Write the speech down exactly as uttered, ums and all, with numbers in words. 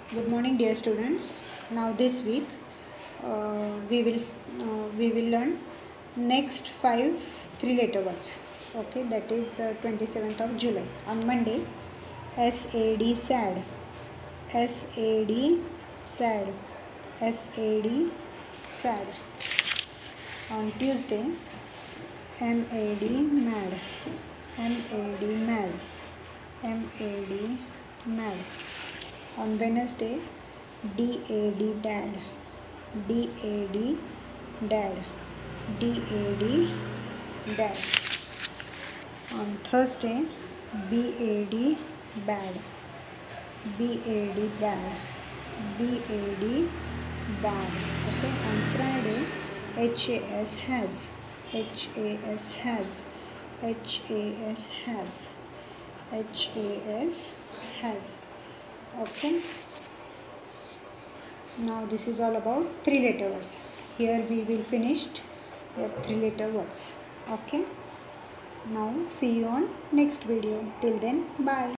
Good morning, dear students. Now this week uh, we will uh, we will learn next five three-letter words. Okay, that is uh, twenty-seventh of July on Monday. S A D sad, S A D sad, S A D sad. On Tuesday, M A D mad, M A D mad, M A D mad. On Wednesday, D A D dad, D A D dad, D A D dad. On Thursday, B A D bad, B A D bad, B A D bad. Okay. On Friday, H A S has, H A S has, H A S has, H A S has. Okay. Now this is all about three letter words. Here we will finish your three letter words. Okay. Now see you on next video. Till then, bye.